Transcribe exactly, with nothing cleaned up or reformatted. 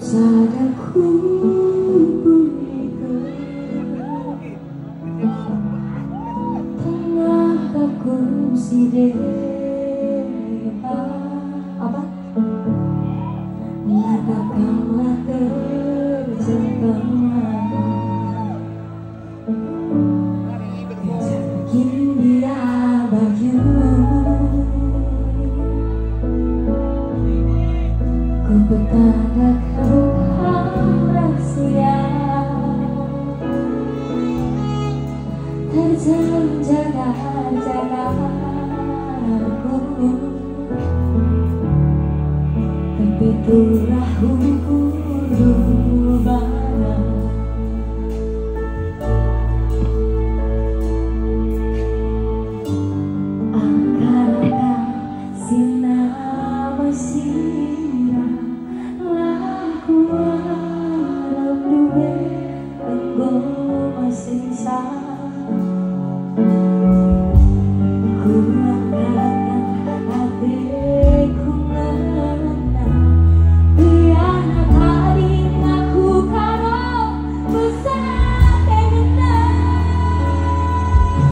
sadarku bunyikan tengah kaku si dewa. Apa? Katakanlah terjengkel India Bayu, ku bertandakan rahasia terjaga-jagaku, tapi itulah hukum mana